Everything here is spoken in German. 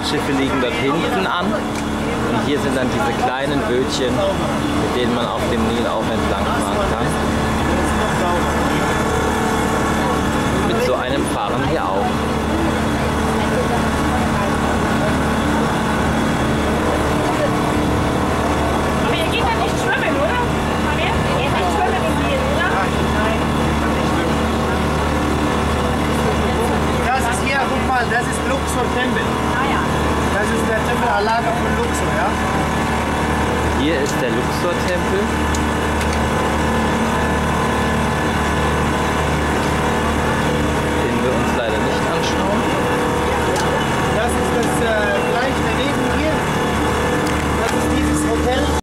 Schiffe liegen dort hinten an. Und hier sind dann diese kleinen Bötchen, mit denen man auf dem Nil auch entlang fahren kann. Mit so einem fahren wir auch. Aber ihr geht dann nicht schwimmen, oder? Ihr geht nicht schwimmen im Nil, oder? Nein. Das ist hier, guck mal, das ist Luxor-Tempel. Ah ja. Das ist der Tempel Alaga von Luxor, ja? Hier ist der Luxor-Tempel.